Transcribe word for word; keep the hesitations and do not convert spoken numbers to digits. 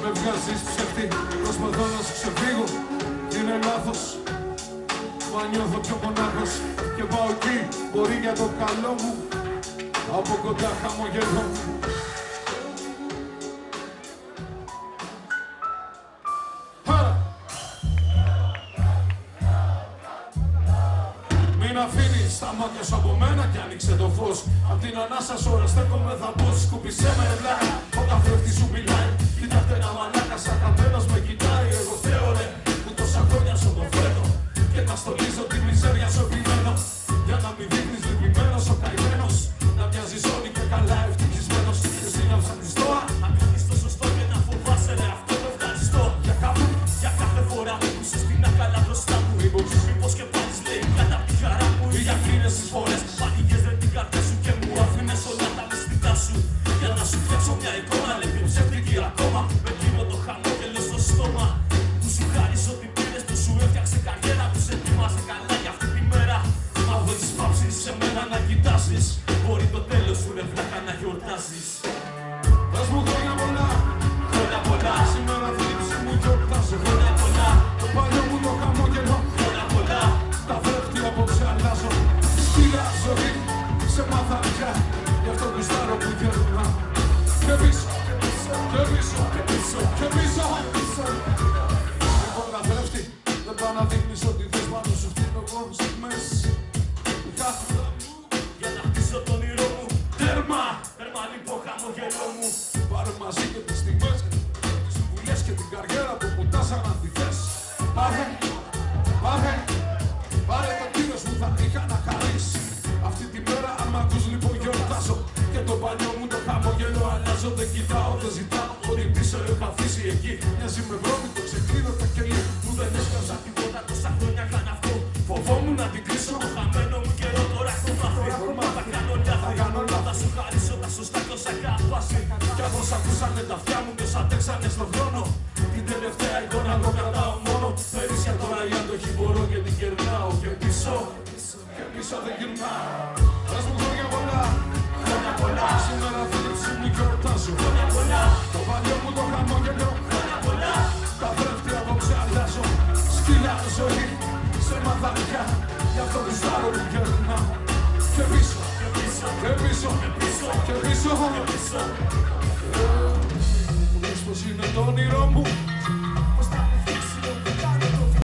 Με βγάζεις ψεύτη, προσπαθώ να σου ξεφύγω. Είναι λάθος, μα νιώθω πιο μονάχος. Και πάω εκεί, μπορεί για το καλό μου. Από κοντά χαμογελώ. Μην αφήνεις τα μάτια σου από μένα κι άνοιξε το φως. Απ' την ανάσα σου ώρα στέκομαι θα πω. Σκουπισέ με ρευλάκα ο καθρέφτης σου μιλάει. Κοίτατε ένα μαλάκα σαν καμένος με κοιτάει. Εγώ Θεό ρε που τόσα χρόνια σου το φέρνω. Και τα στολίζω τη μιζέρια σου επιμένω. Για να μην δείχνεις λυπημένος ο καημένος. Να μοιάζεις όλοι και καλά ευτυχισμένος. Εσύ να ψάχνεις τώρα να κάνεις το σωστό και να φοβάσαι ρε αυτό το ευχαριστώ. Για κάπου, για κάθε φορά που είσαι στην ακαλά μπροστά μου. Μήπως, μήπως και πάλι λέει κατά τη χαρά μου. Ή για εκείνες τις φορές πάτηγες ρε την καρδιά σου και μου άφηνες όλα τα μυστικά σου. Για να σου φτιάξω μια εικόνα λέει πιο ψεύτικη ακόμα. Με εκείνο το χαμόγελο στο στόμα. Που σου χάρισε ό,τι πήρες, που σου έφτιαξε καριέρα. Που σε ετοιμάσε καλά για αυτή τη μέρα. Μα δεν έχεις πάψει σε μένα να κοιτάζεις. Μπορεί το τέλος σου ρε βλάκα να γιορτάζεις. Δώσ' μου χρόνια πολλά, χρόνια πολλά. Σήμερα θλίψη μου γιορτάζω. Χρόνια πολλά. Το παλιό μου το χαμόγελο. Χρόνια πολλά. Τα βρέφτη απόψε αλλάζω. Σκύλα ζωή σε μαθαριά. Γι' αυτό γουστάρω που γέρνα. Και πίσω, και πίσω, και πίσω, και πίσω. Λοιπόν καθρέφτη, δεν πάω να δείχνεις ότι θες πάνω σου φτύνω εγώ στιγμές. Για να χτίσω τον όνειρό μου. Τέρμα, τέρμα λοιπόν χαμογελό μου. Πάρε μαζί και τις στιγμές, τις συμβουλές και την καριέρα που πουτάσαν αν τη θες. Πάρε, πάρε, πάρε το κύριος που θα είχα να χαρείς. Αυτή τη μέρα αν μ' ακούς λοιπόν γιορτάζω. Και το παλιό μου το χαμογελό αλλάζω. Δεν κοιτάω, δεν ζητάω, ό,τι πίσω έχω αφήσει εκεί. Μοιάζει με βρώμικο, ξεκλείδω τα κελί. Που δεν έσπασα τίποτα τόσα χρόνια καν αυτό. Φοβόμουν να την κρίσω, το χαμένο μου καιρό τώρα έχω μάθει. Θα κάνω λάθη, θα σου χαρίσω τα σωστά κι όσα κάπασε. Κι αφού σ' ακούσανε τα αυτιά μου και όσα αντέξανε στον χρόνο. Την τελευταία εικόνα το κρατάω μόνο. Περίσσια τώρα η αντοχή μπορώ και την κερνάω. Και πίσω, και πίσω δεν γυρνάω. Δώσ' μου χρόνια πολλά, χρόνια πολλά. Σήμερα θλίψη μου γιορτάζω. Χρόνια πολλά. Το παλιό μου το χαμόγελο. Χρόνια πολλά. Τα βρέφτη απόψε αλλάζω. Σκύλα ζωή σε μαθαριά. Γι' αυτό γουστάρω που γερνάω. Και πίσω, και πίσω, και πίσω, και πίσω, και πίσω, και πίσω. Μου λες πως είναι το όνειρό μου.